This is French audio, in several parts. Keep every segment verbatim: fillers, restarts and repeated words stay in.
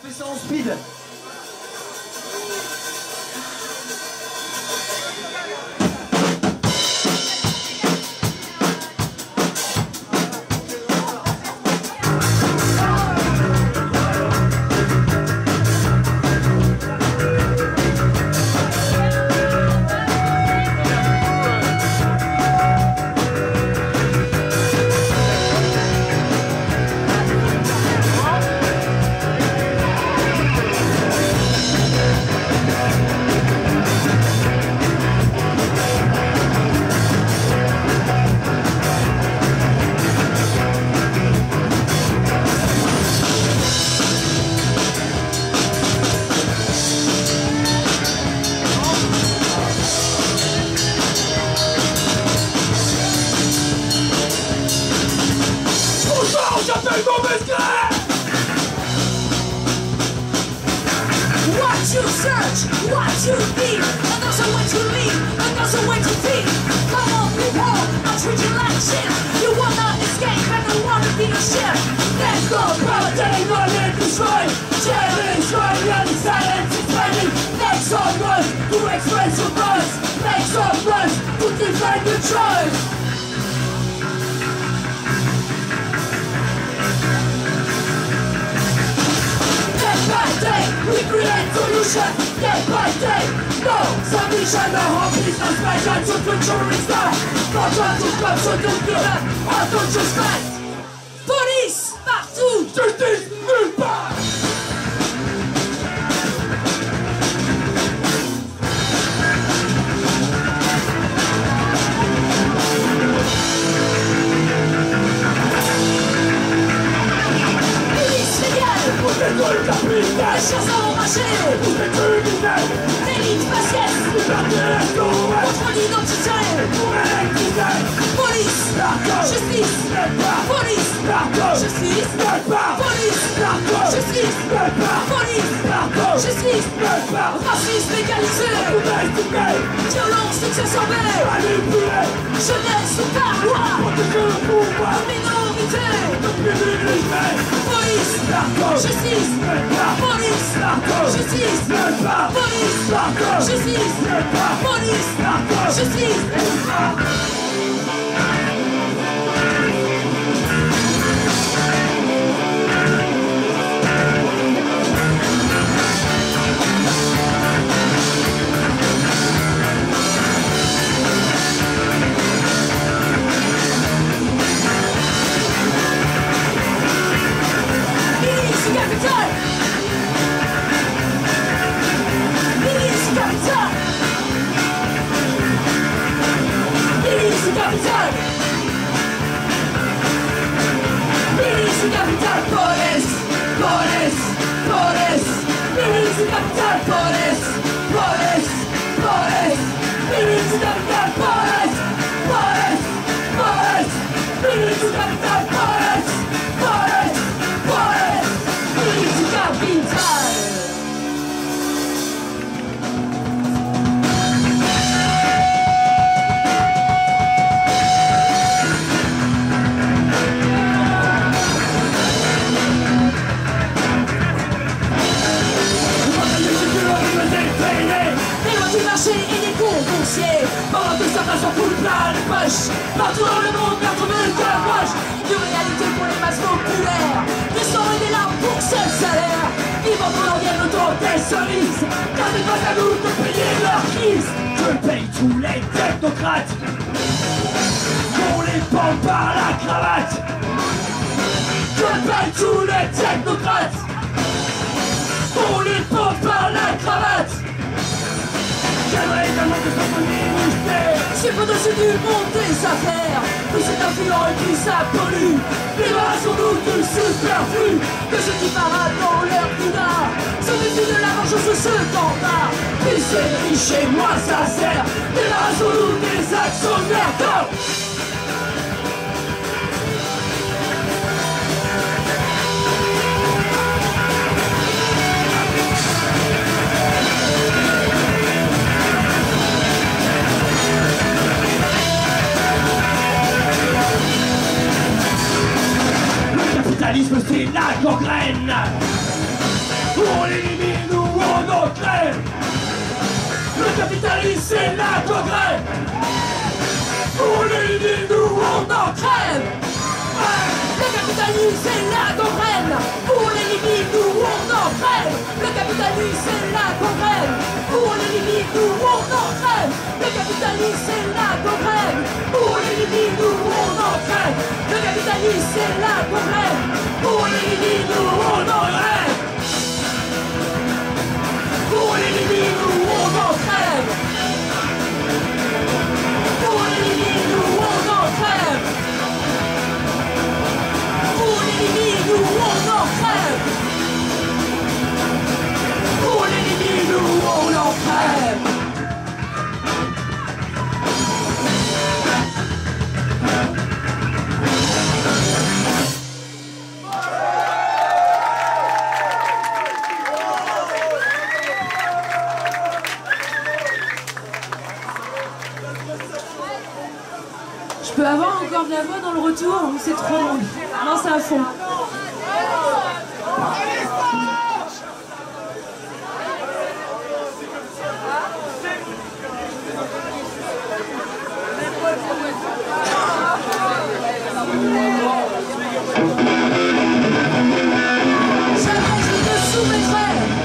fais ça en speed. What you search, what you need, another way to leave, another way to be. Come on people, I'll treat you like shit. You wanna escape and don't wanna be a shit. Let's go, brother, they wanna destroy. Challenge, destroy, and silence is fighting. Make some noise to express your voice. Make some noise to defend your choice. We create solution, day by day. No, submission, no hopelessness, passion, to future is not. Control to come, so don't give up, or don't just fight. Police, partout, justice, nulle part. Les chiens ont marché, l'élite faciès, contre l'identité. Police, justice, police, justice, police, justice, police, justice, racisme égalisé, violence exacerbée, jeunesse sous ta loi, minorité, police, justice, police, justice, police, justice, police, justice. Partout dans le monde, partout dans le camouflage. Une réalité pour les masses populaires. Du sang et des larmes pour ce salaire. Vivant pour leur bien le temps des cerises. Car c'est pas à nous de payer leur crise. Je paye tous les technocrates. On les pend par la cravate. Je paye tous les technocrates. On les pend par la cravate. J'aimerais tellement que ça soit c'est au-dessus du monde des affaires. Plus c'est influent et plus ça pollue. Débarrassons-nous du superflu. De ceux qui paradent dans leur pinard. Se méfient de la vengeance de ce standard. Plus c'est riche et moins ça sert. Débarrassons-nous des actionnaires. Go! C'est la gangrène. capitalisme c'est la gangrène. Pour les limites où on en crève. Le capitalisme c'est la gangrène. Pour les limites où on en crève. Le capitalisme c'est la gangrène. Pour les limites où on en crève. Le capitalisme c'est la gangrène. Pour les limites où on en crève. Pour les limites où on en crève. Pour les limites où on en crève. Pour les limites où on en crève. Pour les limites où on en crève. Je peux avoir encore de la voix dans le retour ou c'est trop long? Non, c'est à fond. Jamais je ne me soumettrai.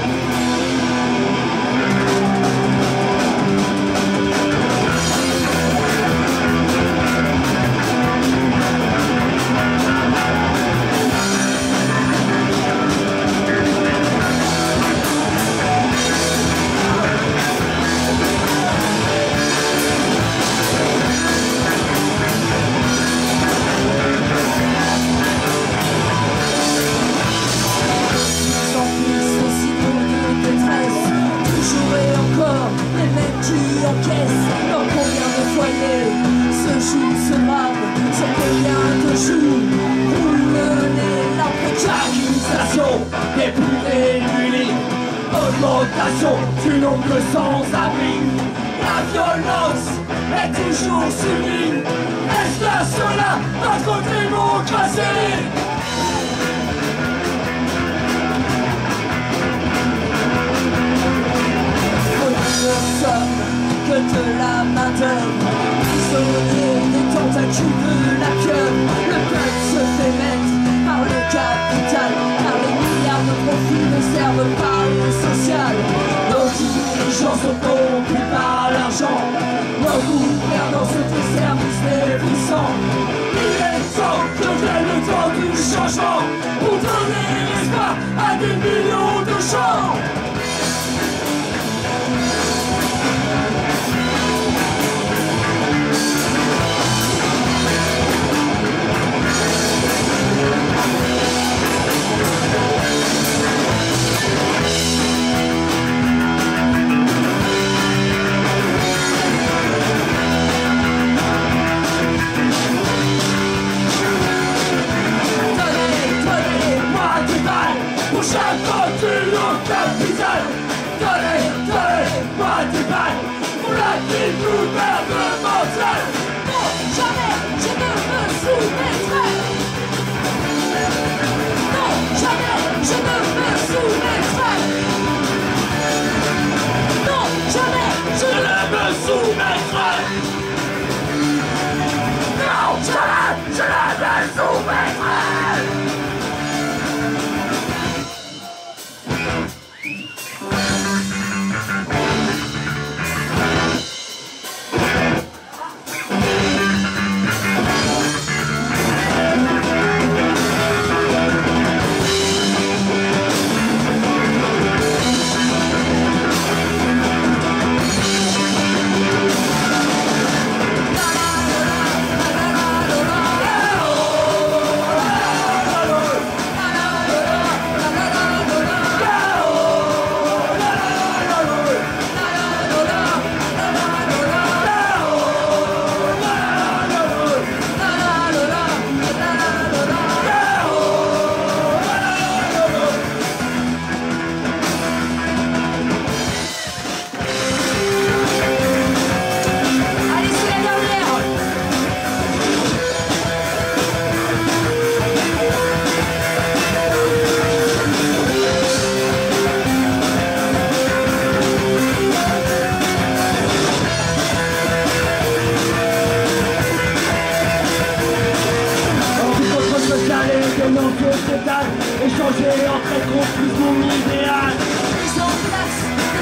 Du nombre sans abri, la violence est toujours subie. Est-ce là cela notre démocratie? Personne que de la main d'œuvre, prisonnier des tentacules de la pieuvre. Le peuple se fait mettre par le capital, par les milliards de profits ne servent pas le social. Nos dirigeants sont corrompus par l'argent, nos gouvernants sont au service des puissants. Il est temps que vienne le temps du changement pour donner l'espoir à des millions de gens. Chaque voiture au capital. Donnez, donnez-moi des balles pour la vie gouvernementale. Non, jamais je ne me soumettrai. Non, jamais je ne me soumettrai. Non, jamais je ne me soumettrai. Non, jamais je ne me soumettrai.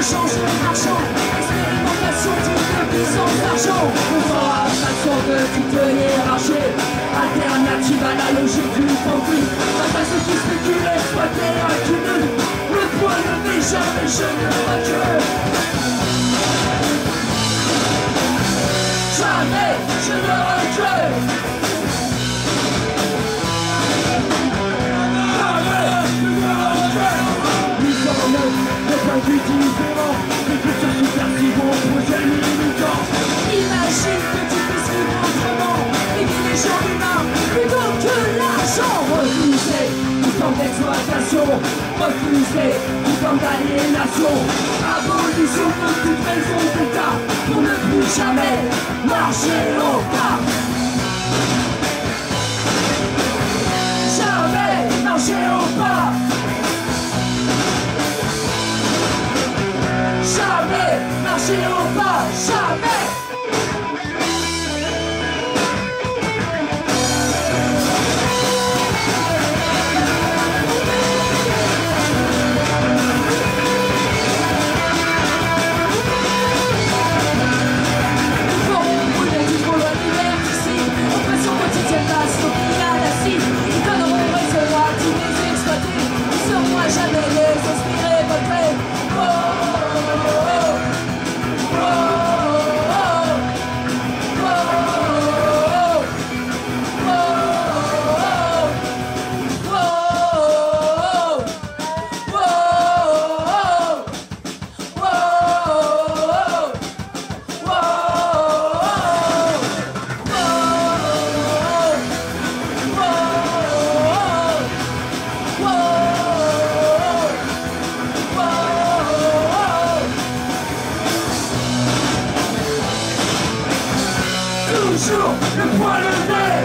changer les marchands, expérimentation d'une puissance d'argent. On fera abstraction de toute hiérarchie, alternative à la logique du profit. Face à ceux qui spéculent, exploiter et accumulent, le poids levé, jamais je ne recule. Jamais je ne recule. Plus différent, les cultures subversives ont projet limitant. Imagine que tu puisses vivre autrement, aider les gens humains plutôt que l'argent. Refuser toute forme d'exploitation, refuser toute forme d'aliénation, abolition de toute raison d'État pour ne plus jamais marcher au pas. Jamais marcher au pas. Jamais marcher au pas, jamais. Toujours le poing levé.